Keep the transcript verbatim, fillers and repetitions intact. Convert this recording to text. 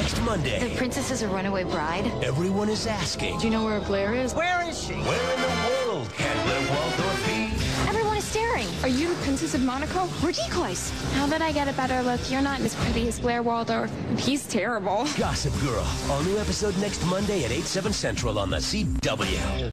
next Monday. The princess is a runaway bride? Everyone is asking. Do you know where Blair is? Where is she? Where in the world can Blair Waldorf be? Everyone is staring. Are you the Princess of Monaco? We're decoys. Now that I get a better look, you're not as pretty as Blair Waldorf. He's terrible. Gossip Girl. All new episode next Monday at eight, seven Central on the C W.